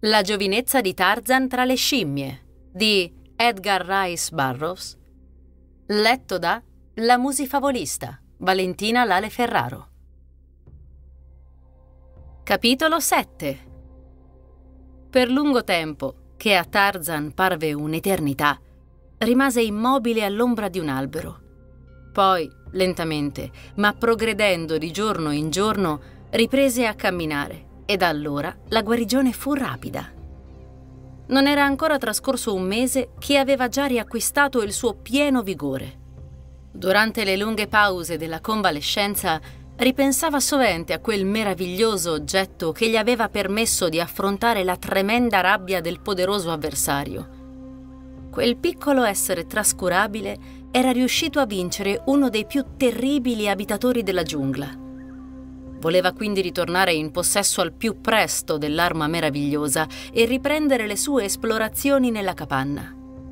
La giovinezza di Tarzan tra le scimmie di Edgar Rice Burroughs, letto da La Musifavolista, Valentina Lale Ferraro. Capitolo 7. Per lungo tempo, che a Tarzan parve un'eternità, rimase immobile all'ombra di un albero. Poi, lentamente, ma progredendo di giorno in giorno, riprese a camminare. E da allora la guarigione fu rapida. Non era ancora trascorso un mese che aveva già riacquistato il suo pieno vigore. Durante le lunghe pause della convalescenza ripensava sovente a quel meraviglioso oggetto che gli aveva permesso di affrontare la tremenda rabbia del poderoso avversario. Quel piccolo essere trascurabile era riuscito a vincere uno dei più terribili abitatori della giungla. Voleva quindi ritornare in possesso al più presto dell'arma meravigliosa e riprendere le sue esplorazioni nella capanna.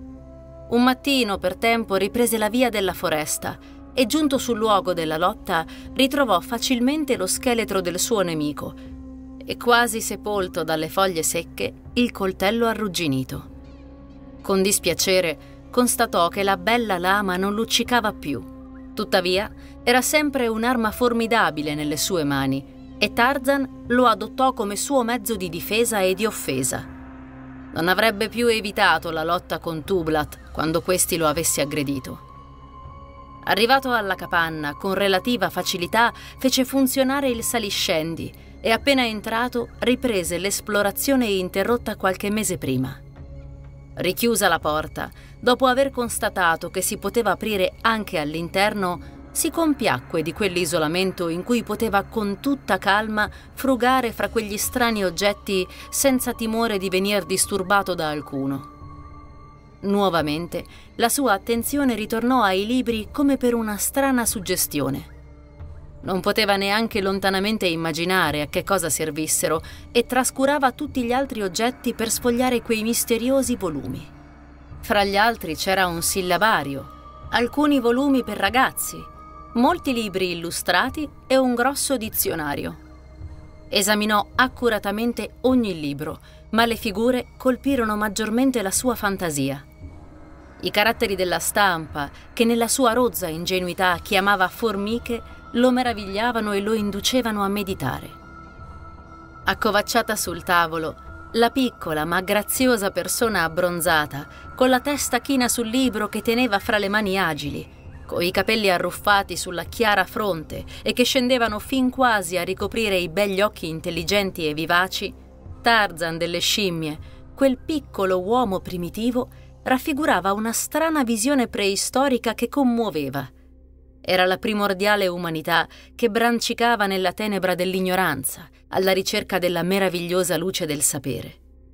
Un mattino, per tempo, riprese la via della foresta e, giunto sul luogo della lotta, ritrovò facilmente lo scheletro del suo nemico e, quasi sepolto dalle foglie secche, il coltello arrugginito. Con dispiacere, constatò che la bella lama non luccicava più. Tuttavia, era sempre un'arma formidabile nelle sue mani e Tarzan lo adottò come suo mezzo di difesa e di offesa. Non avrebbe più evitato la lotta con Tublat quando questi lo avesse aggredito. Arrivato alla capanna, con relativa facilità fece funzionare il saliscendi e appena entrato riprese l'esplorazione interrotta qualche mese prima. Richiusa la porta, dopo aver constatato che si poteva aprire anche all'interno, si compiacque di quell'isolamento in cui poteva con tutta calma frugare fra quegli strani oggetti senza timore di venir disturbato da alcuno. Nuovamente la sua attenzione ritornò ai libri come per una strana suggestione. Non poteva neanche lontanamente immaginare a che cosa servissero e trascurava tutti gli altri oggetti per sfogliare quei misteriosi volumi. Fra gli altri c'era un sillabario, alcuni volumi per ragazzi, molti libri illustrati e un grosso dizionario. Esaminò accuratamente ogni libro, ma le figure colpirono maggiormente la sua fantasia. I caratteri della stampa, che nella sua rozza ingenuità chiamava formiche, lo meravigliavano e lo inducevano a meditare. Accovacciata sul tavolo, la piccola ma graziosa persona abbronzata, con la testa china sul libro che teneva fra le mani agili, coi capelli arruffati sulla chiara fronte e che scendevano fin quasi a ricoprire i begli occhi intelligenti e vivaci, Tarzan delle scimmie, quel piccolo uomo primitivo, raffigurava una strana visione preistorica che commuoveva. Era la primordiale umanità che brancicava nella tenebra dell'ignoranza, alla ricerca della meravigliosa luce del sapere.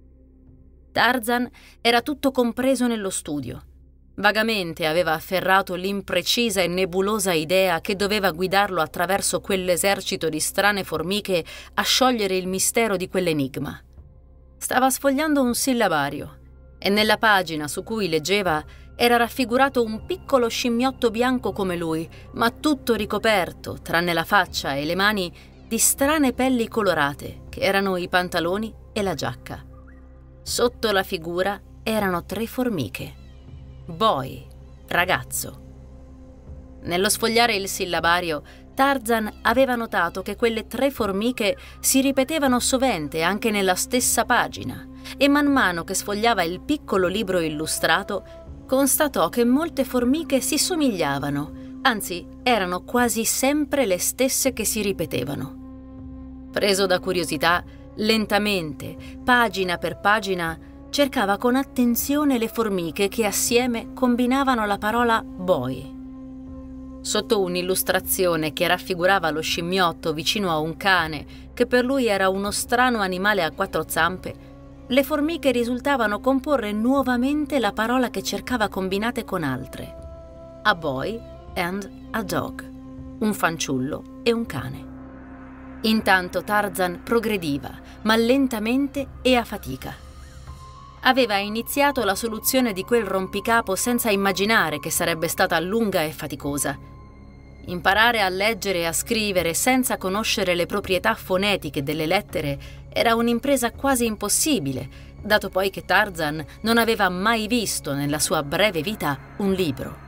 Tarzan era tutto compreso nello studio. Vagamente aveva afferrato l'imprecisa e nebulosa idea che doveva guidarlo attraverso quell'esercito di strane formiche a sciogliere il mistero di quell'enigma. Stava sfogliando un sillabario e nella pagina su cui leggeva era raffigurato un piccolo scimmiotto bianco come lui, ma tutto ricoperto, tranne la faccia e le mani, di strane pelli colorate, che erano i pantaloni e la giacca. Sotto la figura erano 3 formiche. Boy, ragazzo. Nello sfogliare il sillabario, Tarzan aveva notato che quelle 3 formiche si ripetevano sovente anche nella stessa pagina e man mano che sfogliava il piccolo libro illustrato constatò che molte formiche si somigliavano, anzi erano quasi sempre le stesse che si ripetevano. Preso da curiosità, lentamente, pagina per pagina, cercava con attenzione le formiche che assieme combinavano la parola boy. Sotto un'illustrazione che raffigurava lo scimmiotto vicino a un cane, che per lui era uno strano animale a 4 zampe, le formiche risultavano comporre nuovamente la parola che cercava combinate con altre: a boy and a dog, un fanciullo e un cane. Intanto Tarzan progrediva, ma lentamente e a fatica. Aveva iniziato la soluzione di quel rompicapo senza immaginare che sarebbe stata lunga e faticosa. Imparare a leggere e a scrivere senza conoscere le proprietà fonetiche delle lettere era un'impresa quasi impossibile, dato poi che Tarzan non aveva mai visto nella sua breve vita un libro.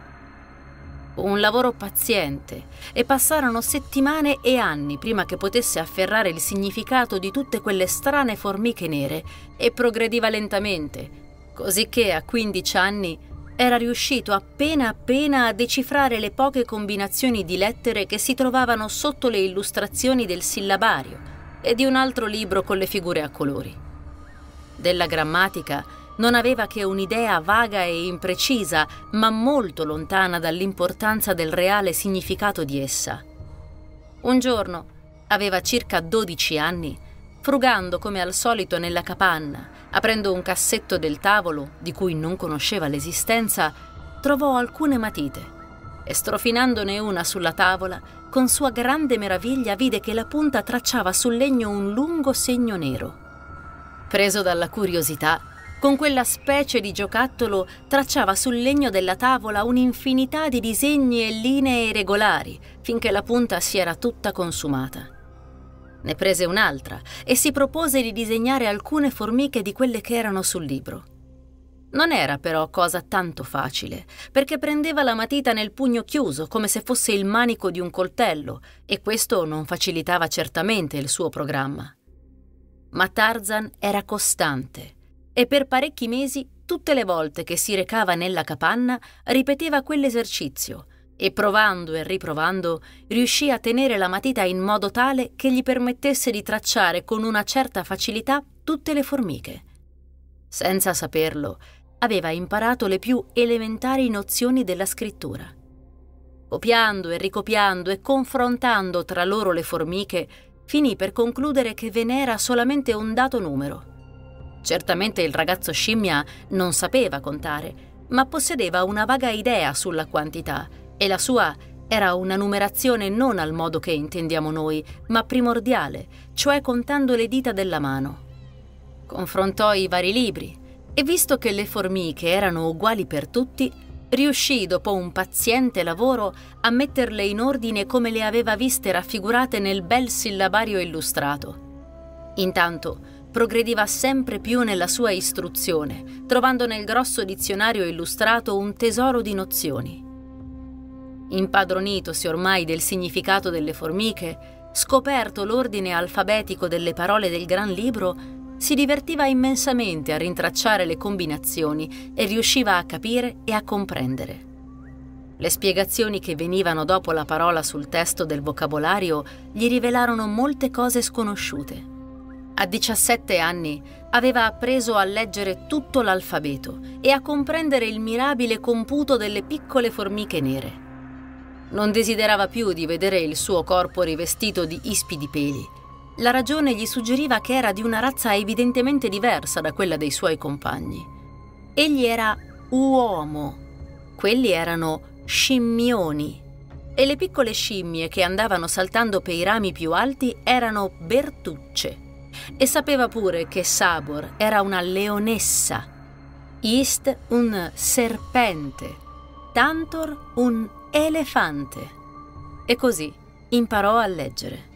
Un lavoro paziente, e passarono settimane e anni prima che potesse afferrare il significato di tutte quelle strane formiche nere, e progrediva lentamente, cosicché a 15 anni era riuscito appena a decifrare le poche combinazioni di lettere che si trovavano sotto le illustrazioni del sillabario e di un altro libro con le figure a colori. Della grammatica non aveva che un'idea vaga e imprecisa, ma molto lontana dall'importanza del reale significato di essa. Un giorno, aveva circa 12 anni, frugando come al solito nella capanna, aprendo un cassetto del tavolo, di cui non conosceva l'esistenza, trovò alcune matite e, strofinandone una sulla tavola, con sua grande meraviglia vide che la punta tracciava sul legno un lungo segno nero. Preso dalla curiosità, con quella specie di giocattolo tracciava sul legno della tavola un'infinità di disegni e linee regolari, finché la punta si era tutta consumata. Ne prese un'altra e si propose di disegnare alcune formiche di quelle che erano sul libro. Non era però cosa tanto facile, perché prendeva la matita nel pugno chiuso, come se fosse il manico di un coltello, e questo non facilitava certamente il suo programma. Ma Tarzan era costante, e per parecchi mesi, tutte le volte che si recava nella capanna, ripeteva quell'esercizio e, provando e riprovando, riuscì a tenere la matita in modo tale che gli permettesse di tracciare con una certa facilità tutte le formiche. Senza saperlo, aveva imparato le più elementari nozioni della scrittura. Copiando e ricopiando e confrontando tra loro le formiche, finì per concludere che ve n'era solamente un dato numero. Certamente il ragazzo scimmia non sapeva contare, ma possedeva una vaga idea sulla quantità, e la sua era una numerazione non al modo che intendiamo noi, ma primordiale, cioè contando le dita della mano. Confrontò i vari libri e, visto che le formiche erano uguali per tutti, riuscì dopo un paziente lavoro a metterle in ordine come le aveva viste raffigurate nel bel sillabario illustrato. Intanto progrediva sempre più nella sua istruzione, trovando nel grosso dizionario illustrato un tesoro di nozioni. Impadronitosi ormai del significato delle formiche, scoperto l'ordine alfabetico delle parole del gran libro, si divertiva immensamente a rintracciare le combinazioni e riusciva a capire e a comprendere. Le spiegazioni che venivano dopo la parola sul testo del vocabolario gli rivelarono molte cose sconosciute. A 17 anni aveva appreso a leggere tutto l'alfabeto e a comprendere il mirabile computo delle piccole formiche nere. Non desiderava più di vedere il suo corpo rivestito di ispidi peli. La ragione gli suggeriva che era di una razza evidentemente diversa da quella dei suoi compagni. Egli era uomo, quelli erano scimmioni, e le piccole scimmie che andavano saltando per i rami più alti erano bertucce. E sapeva pure che Sabor era una leonessa, Ist un serpente, Tantor un elefante. E così imparò a leggere.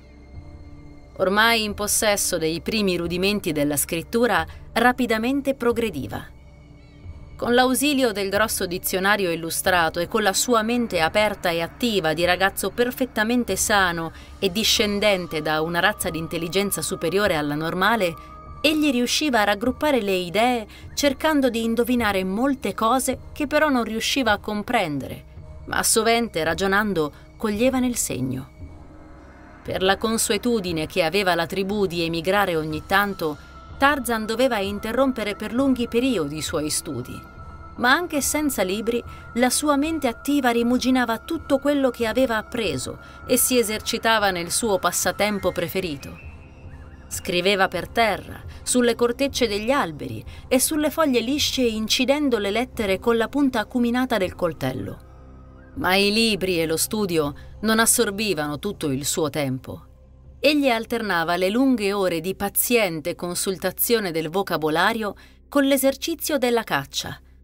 Ormai in possesso dei primi rudimenti della scrittura, rapidamente progrediva. Con l'ausilio del grosso dizionario illustrato e con la sua mente aperta e attiva di ragazzo perfettamente sano e discendente da una razza di intelligenza superiore alla normale, egli riusciva a raggruppare le idee cercando di indovinare molte cose che però non riusciva a comprendere, ma sovente ragionando coglieva nel segno. Per la consuetudine che aveva la tribù di emigrare ogni tanto, Tarzan doveva interrompere per lunghi periodi i suoi studi, ma anche senza libri la sua mente attiva rimuginava tutto quello che aveva appreso e si esercitava nel suo passatempo preferito. Scriveva per terra, sulle cortecce degli alberi e sulle foglie lisce, incidendo le lettere con la punta acuminata del coltello. Ma i libri e lo studio non assorbivano tutto il suo tempo. Egli alternava le lunghe ore di paziente consultazione del vocabolario con l'esercizio della caccia,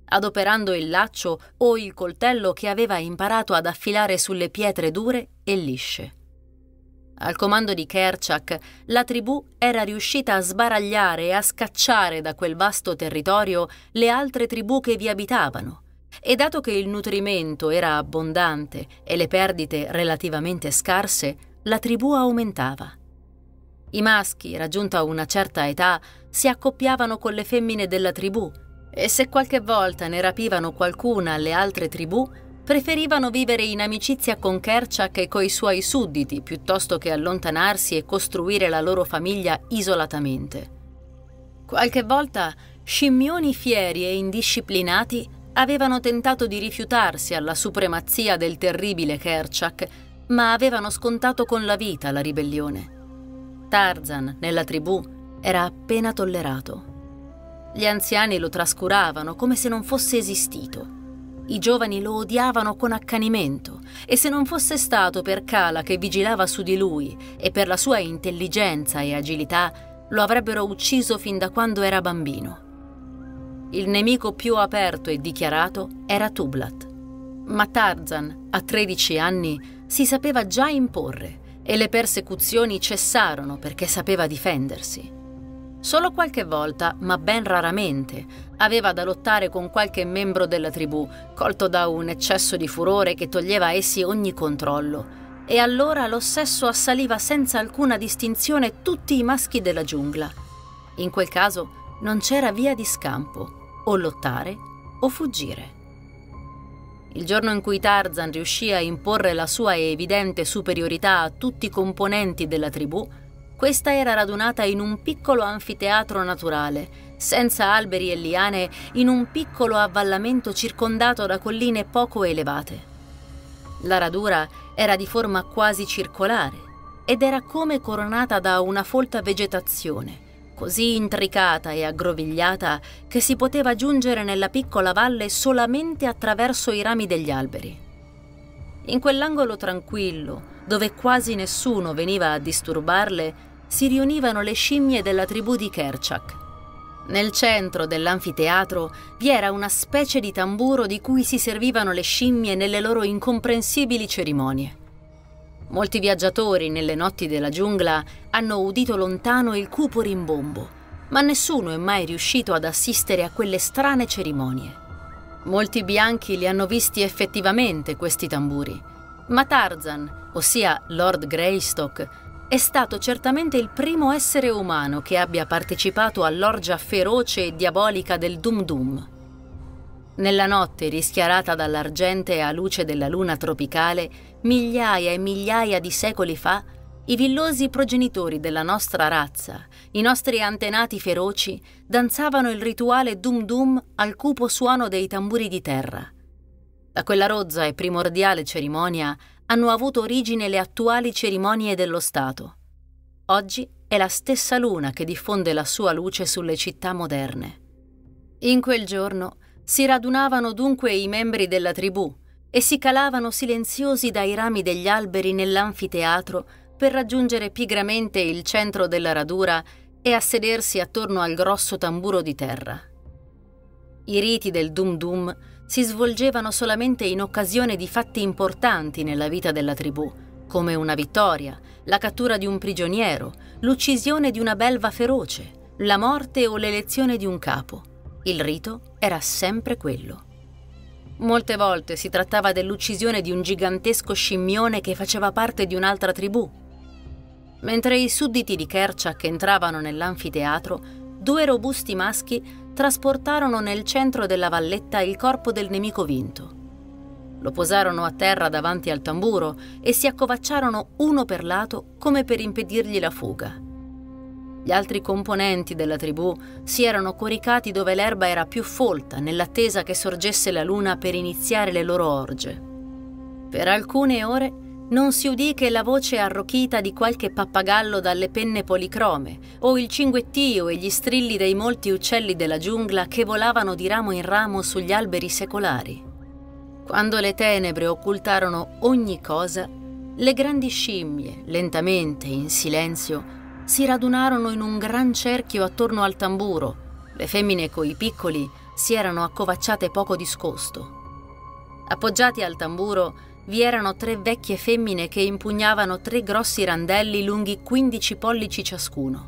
adoperando il laccio o il coltello che aveva imparato ad affilare sulle pietre dure e lisce. Al comando di Kerchak, la tribù era riuscita a sbaragliare e a scacciare da quel vasto territorio le altre tribù che vi abitavano, e dato che il nutrimento era abbondante e le perdite relativamente scarse, la tribù aumentava. I maschi, raggiunta una certa età, si accoppiavano con le femmine della tribù e se qualche volta ne rapivano qualcuna alle altre tribù, preferivano vivere in amicizia con Kerchak e coi suoi sudditi piuttosto che allontanarsi e costruire la loro famiglia isolatamente. Qualche volta scimmioni fieri e indisciplinati avevano tentato di rifiutarsi alla supremazia del terribile Kerchak, ma avevano scontato con la vita la ribellione. Tarzan, nella tribù, era appena tollerato. Gli anziani lo trascuravano come se non fosse esistito. I giovani lo odiavano con accanimento e se non fosse stato per Kala che vigilava su di lui e per la sua intelligenza e agilità, lo avrebbero ucciso fin da quando era bambino. Il nemico più aperto e dichiarato era Tublat. Ma Tarzan, a 13 anni, si sapeva già imporre e le persecuzioni cessarono perché sapeva difendersi. Solo qualche volta, ma ben raramente, aveva da lottare con qualche membro della tribù, colto da un eccesso di furore che toglieva a essi ogni controllo, e allora lo sesso assaliva senza alcuna distinzione tutti i maschi della giungla. In quel caso non c'era via di scampo, o lottare o fuggire. Il giorno in cui Tarzan riuscì a imporre la sua evidente superiorità a tutti i componenti della tribù, questa era radunata in un piccolo anfiteatro naturale, senza alberi e liane, in un piccolo avvallamento circondato da colline poco elevate. La radura era di forma quasi circolare ed era come coronata da una folta vegetazione, così intricata e aggrovigliata che si poteva giungere nella piccola valle solamente attraverso i rami degli alberi. In quell'angolo tranquillo, dove quasi nessuno veniva a disturbarle, si riunivano le scimmie della tribù di Kerchak. Nel centro dell'anfiteatro vi era una specie di tamburo di cui si servivano le scimmie nelle loro incomprensibili cerimonie. Molti viaggiatori nelle notti della giungla hanno udito lontano il cupo rimbombo, ma nessuno è mai riuscito ad assistere a quelle strane cerimonie. Molti bianchi li hanno visti effettivamente questi tamburi, ma Tarzan, ossia Lord Greystock, è stato certamente il primo essere umano che abbia partecipato all'orgia feroce e diabolica del Dum Dum. Nella notte rischiarata dall'argentea luce della luna tropicale, migliaia e migliaia di secoli fa, i villosi progenitori della nostra razza, i nostri antenati feroci, danzavano il rituale Dum Dum al cupo suono dei tamburi di terra. Da quella rozza e primordiale cerimonia hanno avuto origine le attuali cerimonie dello Stato. Oggi è la stessa luna che diffonde la sua luce sulle città moderne. In quel giorno si radunavano dunque i membri della tribù e si calavano silenziosi dai rami degli alberi nell'anfiteatro per raggiungere pigramente il centro della radura e a sedersi attorno al grosso tamburo di terra. I riti del Dum Dum si svolgevano solamente in occasione di fatti importanti nella vita della tribù, come una vittoria, la cattura di un prigioniero, l'uccisione di una belva feroce, la morte o l'elezione di un capo. Il rito era sempre quello. Molte volte si trattava dell'uccisione di un gigantesco scimmione che faceva parte di un'altra tribù. Mentre i sudditi di Kerchak entravano nell'anfiteatro, 2 robusti maschi trasportarono nel centro della valletta il corpo del nemico vinto. Lo posarono a terra davanti al tamburo e si accovacciarono uno per lato come per impedirgli la fuga. Gli altri componenti della tribù si erano coricati dove l'erba era più folta, nell'attesa che sorgesse la luna per iniziare le loro orge. Per alcune ore non si udì che la voce arrochita di qualche pappagallo dalle penne policrome o il cinguettio e gli strilli dei molti uccelli della giungla che volavano di ramo in ramo sugli alberi secolari. Quando le tenebre occultarono ogni cosa, le grandi scimmie, lentamente, in silenzio, si radunarono in un gran cerchio attorno al tamburo, le femmine coi piccoli si erano accovacciate poco discosto. Appoggiati al tamburo vi erano 3 vecchie femmine che impugnavano 3 grossi randelli lunghi 15 pollici ciascuno.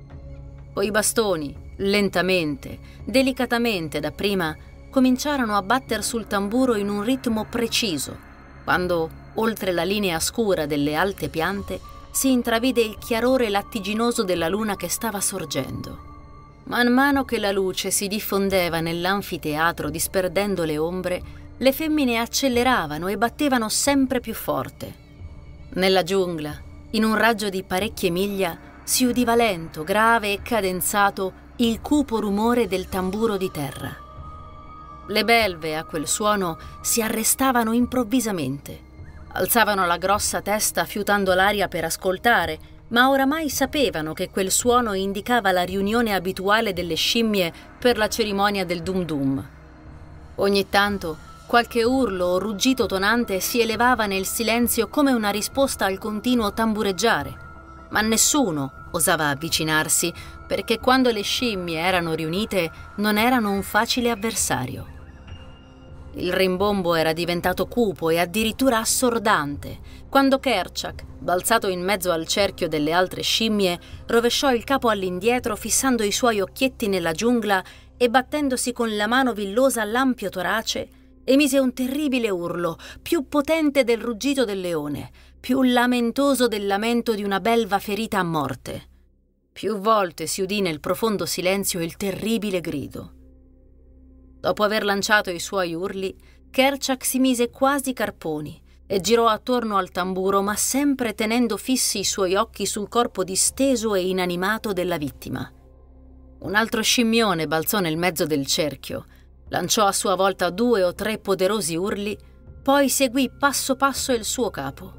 Coi bastoni, lentamente, delicatamente dapprima, cominciarono a batter sul tamburo in un ritmo preciso, quando, oltre la linea scura delle alte piante, si intravide il chiarore lattiginoso della luna che stava sorgendo. Man mano che la luce si diffondeva nell'anfiteatro disperdendo le ombre, le femmine acceleravano e battevano sempre più forte. Nella giungla, in un raggio di parecchie miglia, si udiva lento, grave e cadenzato il cupo rumore del tamburo di terra. Le belve a quel suono si arrestavano improvvisamente. Alzavano la grossa testa fiutando l'aria per ascoltare, ma oramai sapevano che quel suono indicava la riunione abituale delle scimmie per la cerimonia del Dum Dum. Ogni tanto qualche urlo o ruggito tonante si elevava nel silenzio come una risposta al continuo tambureggiare, ma nessuno osava avvicinarsi perché quando le scimmie erano riunite non erano un facile avversario. Il rimbombo era diventato cupo e addirittura assordante quando Kerchak, balzato in mezzo al cerchio delle altre scimmie, rovesciò il capo all'indietro fissando i suoi occhietti nella giungla e battendosi con la mano villosa l'ampio torace, emise un terribile urlo, più potente del ruggito del leone, più lamentoso del lamento di una belva ferita a morte. Più volte si udì nel profondo silenzio il terribile grido. Dopo aver lanciato i suoi urli, Kerchak si mise quasi carponi e girò attorno al tamburo, ma sempre tenendo fissi i suoi occhi sul corpo disteso e inanimato della vittima. Un altro scimmione balzò nel mezzo del cerchio, lanciò a sua volta 2 o 3 poderosi urli, poi seguì passo passo il suo capo.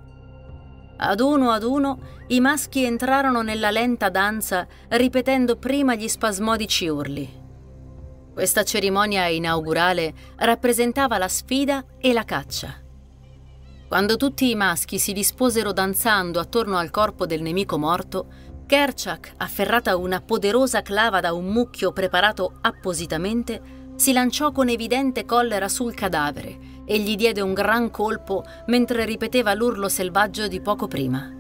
Ad uno i maschi entrarono nella lenta danza, ripetendo prima gli spasmodici urli. Questa cerimonia inaugurale rappresentava la sfida e la caccia. Quando tutti i maschi si disposero danzando attorno al corpo del nemico morto, Kerchak, afferrata una poderosa clava da un mucchio preparato appositamente, si lanciò con evidente collera sul cadavere e gli diede un gran colpo mentre ripeteva l'urlo selvaggio di poco prima.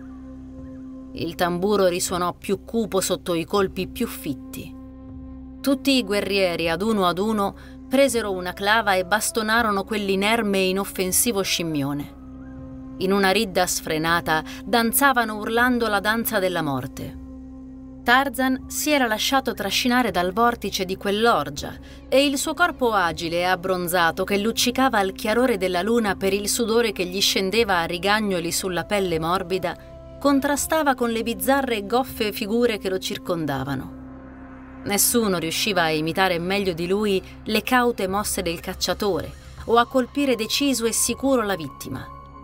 Il tamburo risuonò più cupo sotto i colpi più fitti. Tutti i guerrieri ad uno presero una clava e bastonarono quell'inerme e inoffensivo scimmione. In una ridda sfrenata danzavano urlando la danza della morte. Tarzan si era lasciato trascinare dal vortice di quell'orgia e il suo corpo agile e abbronzato, che luccicava al chiarore della luna per il sudore che gli scendeva a rigagnoli sulla pelle morbida, contrastava con le bizzarre e goffe figure che lo circondavano. Nessuno riusciva a imitare meglio di lui le caute mosse del cacciatore o a colpire deciso e sicuro la vittima.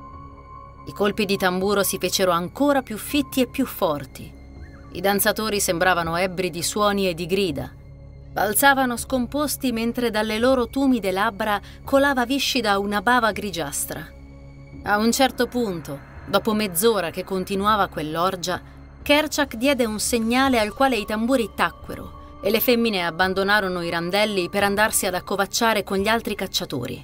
I colpi di tamburo si fecero ancora più fitti e più forti. I danzatori sembravano ebbri di suoni e di grida. Balzavano scomposti mentre dalle loro tumide labbra colava viscida una bava grigiastra. A un certo punto, dopo mezz'ora che continuava quell'orgia, Kerchak diede un segnale al quale i tamburi tacquero e le femmine abbandonarono i randelli per andarsi ad accovacciare con gli altri cacciatori.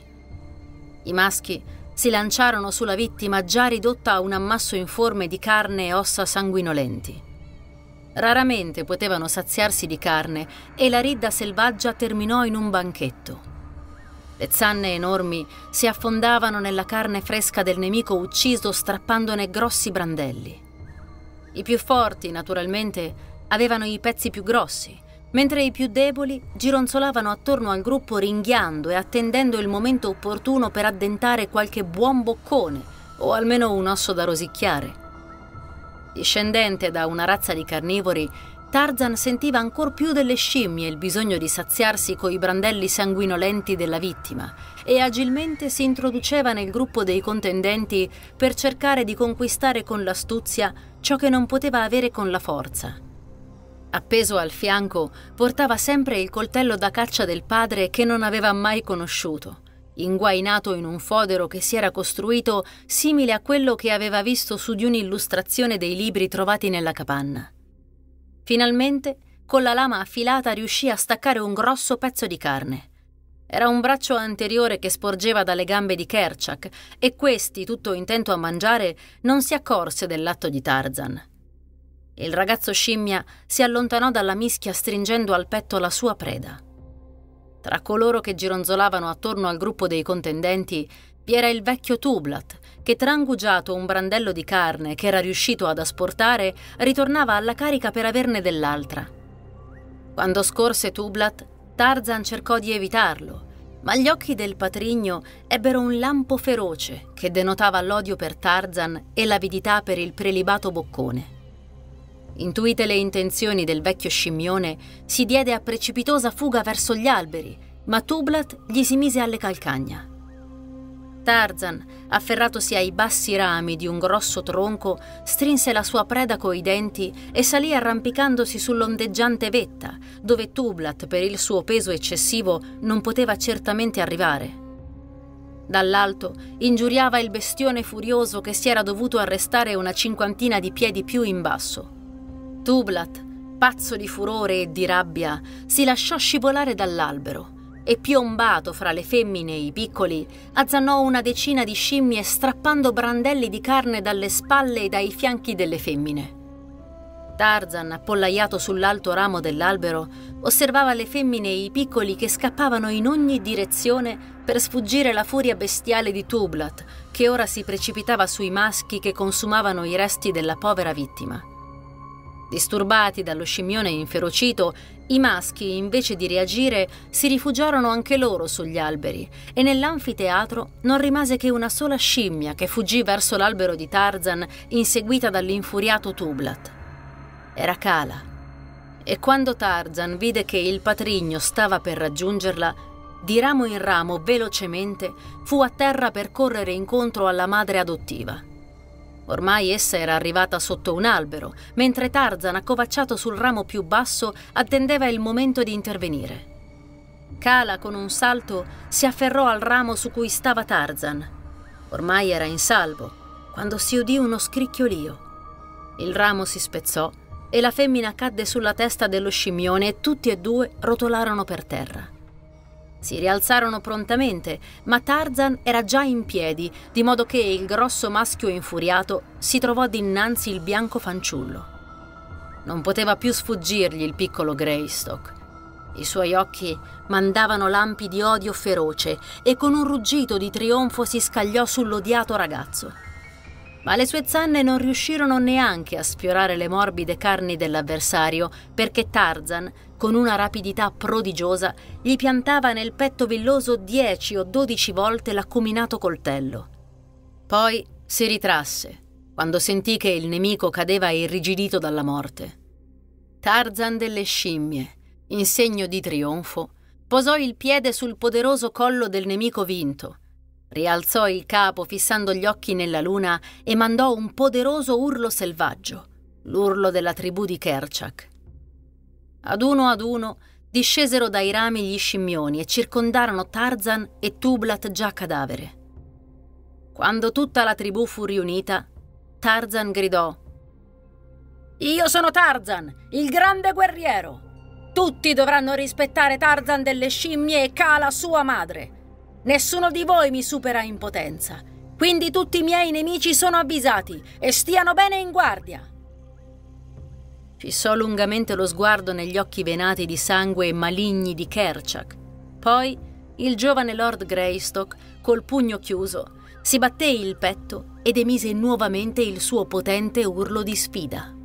I maschi si lanciarono sulla vittima già ridotta a un ammasso informe di carne e ossa sanguinolenti. Raramente potevano saziarsi di carne e la ridda selvaggia terminò in un banchetto. Le zanne enormi si affondavano nella carne fresca del nemico ucciso, strappandone grossi brandelli. I più forti, naturalmente, avevano i pezzi più grossi, mentre i più deboli gironzolavano attorno al gruppo ringhiando e attendendo il momento opportuno per addentare qualche buon boccone o almeno un osso da rosicchiare. Discendente da una razza di carnivori, Tarzan sentiva ancor più delle scimmie il bisogno di saziarsi coi brandelli sanguinolenti della vittima e agilmente si introduceva nel gruppo dei contendenti per cercare di conquistare con l'astuzia ciò che non poteva avere con la forza. Appeso al fianco portava sempre il coltello da caccia del padre che non aveva mai conosciuto, inguainato in un fodero che si era costruito simile a quello che aveva visto su di un'illustrazione dei libri trovati nella capanna. Finalmente, con la lama affilata riuscì a staccare un grosso pezzo di carne, Era un braccio anteriore che sporgeva dalle gambe di Kerchak e questi, tutto intento a mangiare, non si accorse dell'atto di Tarzan. Il ragazzo scimmia si allontanò dalla mischia stringendo al petto la sua preda. Tra coloro che gironzolavano attorno al gruppo dei contendenti vi era il vecchio Tublat, che trangugiato un brandello di carne che era riuscito ad asportare, ritornava alla carica per averne dell'altra. Quando scorse Tublat, Tarzan cercò di evitarlo, ma gli occhi del patrigno ebbero un lampo feroce che denotava l'odio per Tarzan e l'avidità per il prelibato boccone. Intuite le intenzioni del vecchio scimmione, si diede a precipitosa fuga verso gli alberi, ma Tublat gli si mise alle calcagna. Tarzan, afferratosi ai bassi rami di un grosso tronco, strinse la sua preda coi denti e salì arrampicandosi sull'ondeggiante vetta, dove Tublat, per il suo peso eccessivo, non poteva certamente arrivare. Dall'alto ingiuriava il bestione furioso che si era dovuto arrestare una 50 di piedi più in basso. Tublat, pazzo di furore e di rabbia, si lasciò scivolare dall'albero e, piombato fra le femmine e i piccoli, azzannò una decina di scimmie strappando brandelli di carne dalle spalle e dai fianchi delle femmine. Tarzan, appollaiato sull'alto ramo dell'albero, osservava le femmine e i piccoli che scappavano in ogni direzione per sfuggire la furia bestiale di Tublat, che ora si precipitava sui maschi che consumavano i resti della povera vittima. Disturbati dallo scimmione inferocito, i maschi, invece di reagire, si rifugiarono anche loro sugli alberi e nell'anfiteatro non rimase che una sola scimmia che fuggì verso l'albero di Tarzan inseguita dall'infuriato Tublat. Era Kala. E quando Tarzan vide che il patrigno stava per raggiungerla, di ramo in ramo velocemente fu a terra per correre incontro alla madre adottiva. Ormai essa era arrivata sotto un albero, mentre Tarzan, accovacciato sul ramo più basso, attendeva il momento di intervenire. Kala, con un salto, si afferrò al ramo su cui stava Tarzan. Ormai era in salvo, quando si udì uno scricchiolio. Il ramo si spezzò e la femmina cadde sulla testa dello scimmione e tutti e due rotolarono per terra. Si rialzarono prontamente, ma Tarzan era già in piedi, di modo che il grosso maschio infuriato si trovò dinanzi il bianco fanciullo. Non poteva più sfuggirgli il piccolo Greystock. I suoi occhi mandavano lampi di odio feroce e con un ruggito di trionfo si scagliò sull'odiato ragazzo. Ma le sue zanne non riuscirono neanche a sfiorare le morbide carni dell'avversario, perché Tarzan, con una rapidità prodigiosa, gli piantava nel petto villoso 10 o 12 volte l'acuminato coltello. Poi si ritrasse, quando sentì che il nemico cadeva irrigidito dalla morte. Tarzan delle scimmie, in segno di trionfo, posò il piede sul poderoso collo del nemico vinto, rialzò il capo fissando gli occhi nella luna e mandò un poderoso urlo selvaggio, l'urlo della tribù di Kerchak. Ad uno discesero dai rami gli scimmioni e circondarono Tarzan e Tublat già cadavere. Quando tutta la tribù fu riunita, Tarzan gridò: «Io sono Tarzan, il grande guerriero! Tutti dovranno rispettare Tarzan delle scimmie e Kala, sua madre! Nessuno di voi mi supera in potenza, quindi tutti i miei nemici sono avvisati e stiano bene in guardia!» Fissò lungamente lo sguardo negli occhi venati di sangue e maligni di Kerchak. Poi il giovane Lord Greystock, col pugno chiuso, si batté il petto ed emise nuovamente il suo potente urlo di sfida.